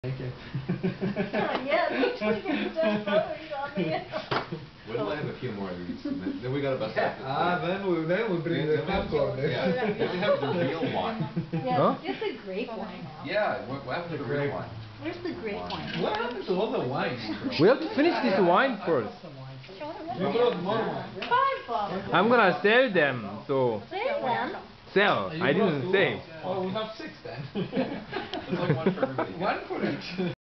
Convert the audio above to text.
Yeah, make sure you get the best photos on me. Wait till I have a few more of these. Then we gotta bust out the Then we bring the popcorn. Yeah, then we have the real wine. Yeah, Huh? get the grape wine out. Yeah, what happened to the real wine? Where's the grape wine? What happened to all the wine? We have to finish this wine first. We brought more wine. 5 bottles. I'm gonna sell them, so Save them. sell. I didn't say. Oh, we have 6 then. It's like one for everybody. One for each.